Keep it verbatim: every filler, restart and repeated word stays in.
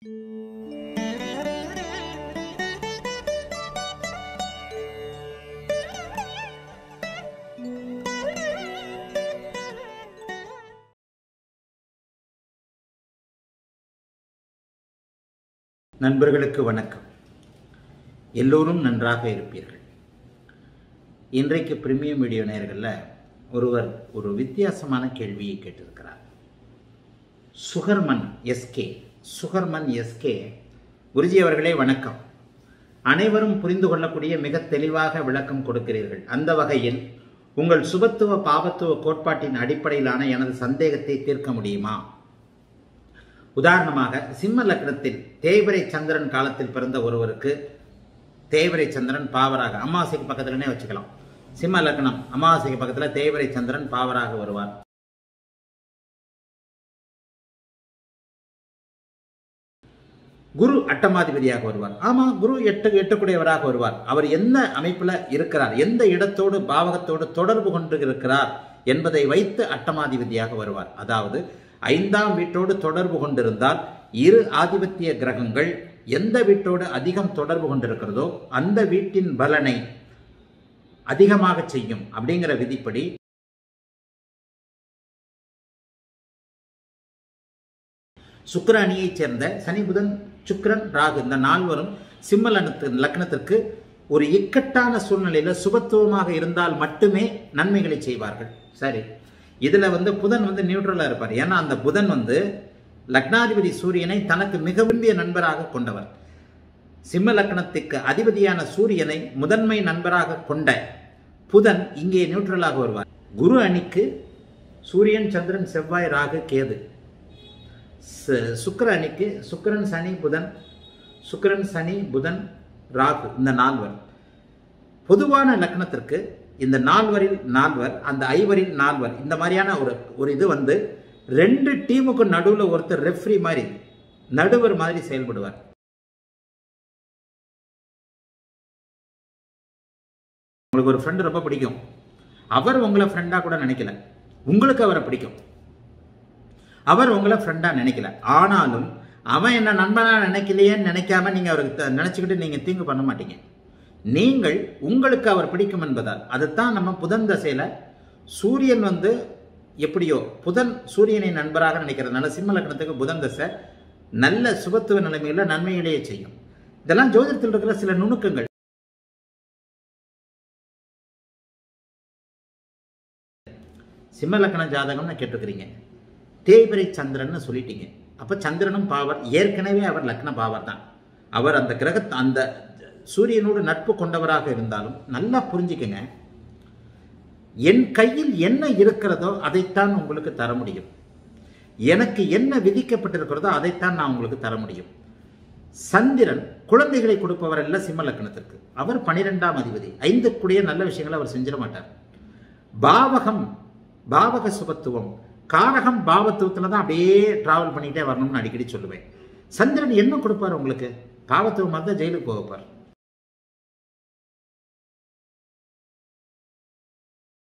நண்பர்களுக்கு வணக்கம். எல்லோரும் நன்றாக இருப்பீர்கள். இன்றைக்கு பிரீமியம் வீடியோ நேயர்களில் ஒருவர் ஒரு வித்தியாசமான கேள்வியை கேட்டிருக்கிறார். சுகர்மன் எஸ்கே சுகர்மன் எஸ்கே குருஜி அவர்களே வணக்கம். அனைவரும் புரிந்து கொள்ளக்கூடிய மிக தெளிவாக விளக்கம் கொடுக்கிறீர்கள். அந்த வகையில் உங்கள் சுபத்துவ பாவத்துவ கோட்பாட்டின் அடிப்படையிலான எனது சந்தேகத்தை தீர்க்க முடியுமா? உதாரணமாக சிம்ம லக்னத்தில் தேய்பிரை சந்திரன் காலத்தில் பிறந்த ஒருவருக்கு தேய்பிரை சந்திரன் பாவராக அமாவாசைக்கு பக்கத்துலனே வச்சுக்கலாம். சிம்ம லக்னம் அமாவாசைக்கு பக்கத்துல தேய்பிரை சந்திரன் பாவராக வருவார். குரு அட்டமாதிபதியாக வருவார். ஆமா, குரு எட்டு எட்டுக்குடையவராக வருவார். அவர் எந்த அமைப்புல இருக்கிறார், எந்த இடத்தோடு பாவகத்தோடு தொடர்பு கொண்டு இருக்கிறார் என்பதை வைத்து அட்டமாதிபதியாக வருவார். அதாவது ஐந்தாம் வீட்டோடு தொடர்பு கொண்டிருந்தால் இரு ஆதிபத்திய கிரகங்கள் எந்த வீட்டோடு அதிகம் தொடர்பு கொண்டிருக்கிறதோ அந்த வீட்டின் பலனை அதிகமாக செய்யும் அப்படிங்கிற விதிப்படி சுக்கிர அணியைச் சேர்ந்த சனி புதன் சுக்கிரன் ராகு இந்த நால்வரும் சிம்ம லக்னத்திற்கு ஒரு இக்கட்டான சூழ்நிலையில சுபத்துவமாக இருந்தால் மட்டுமே நன்மைகளை செய்வார்கள். சரி, இதுல வந்து புதன் வந்து நியூட்ரலா இருப்பார். ஏன்னா அந்த புதன் வந்து லக்னாதிபதி சூரியனை தனக்கு மிக விரும்பிய நண்பராக கொண்டவர். சிம்ம லக்னத்துக்கு அதிபதியான சூரியனை முதன்மை நண்பராக கொண்ட புதன் இங்கே நியூட்ரலாக வருவார். குரு அணிக்கு சூரியன் சந்திரன் செவ்வாய் ராகு கேது. சுக்கிர அணிக்கு சுக்கிரன் சனி புதன் சுக்கிரன் சனி புதன் ராகு இந்த நால்வர். பொதுவான லக்னத்திற்கு இந்த நால்வரில் நால்வர், அந்த ஐவரில் நால்வர், இந்த மாதிரியான ஒரு ஒரு இது வந்து ரெண்டு டீமுக்கு நடுவில் ஒருத்தர் ரெஃப்ரி மாதிரி நடுவர் மாதிரி செயல்படுவார். உங்களுக்கு ஒரு ஃப்ரெண்ட் ரொம்ப பிடிக்கும். அவர் உங்களை ஃப்ரெண்டா கூட நினைக்கல, உங்களுக்கு அவரை பிடிக்கும். அவர் உங்களை ஃப்ரெண்டா நினைக்கல, ஆனாலும் அவன் என்ன நண்பனா நினைக்கலையேன்னு நினைக்காம நீங்க அவருக்கு நினைச்சுக்கிட்டு நீங்க தீங்கு பண்ண மாட்டீங்க. நீங்கள் உங்களுக்கு அவர் பிடிக்கும் என்பதால் அதைத்தான் நம்ம புதன் தசையில சூரியன் வந்து எப்படியோ புதன் சூரியனை நண்பராக நினைக்கிறதுனால சிம்ம லக்னத்துக்கு புதன் தசை நல்ல சுபத்துவ நிலைமையில நன்மையிலேயே செய்யும். இதெல்லாம் ஜோதிடத்தில் இருக்கிற சில நுணுக்கங்கள். சிம்ம லக்ன ஜாதகம்னு கேட்டிருக்கிறீங்க, தேய்பிரை சந்திரன் சொல்லிட்டீங்க. அப்ப சந்திரனும் பாவர், ஏற்கனவே அவர் லக்ன பாவர் தான். அவர் அந்த கிரகத்தை அந்த சூரியனோடு நட்பு கொண்டவராக இருந்தாலும் நல்லா புரிஞ்சுக்கங்க, என் கையில் என்ன இருக்கிறதோ அதைத்தான் உங்களுக்கு தர முடியும். எனக்கு என்ன விதிக்கப்பட்டிருக்கிறதோ அதைத்தான் நான் உங்களுக்கு தர முடியும். சந்திரன் குழந்தைகளை கொடுப்பவர் அல்ல சிம்ம லக்னத்திற்கு. அவர் பனிரெண்டாம் அதிபதி, ஐந்து கூடிய நல்ல விஷயங்களை அவர் செஞ்சிட மாட்டார். பாவகம் பாவக சுபத்துவம் காரகம் பாவத்துவத்துல தான் அப்படியே டிராவல் பண்ணிட்டே வரணும்னு அடிக்கடி சொல்லுவேன். சந்திரன் என்ன கொடுப்பார் உங்களுக்கு? பாவத்துவமாக தான் ஜெயிலுக்கு போகப்பார்.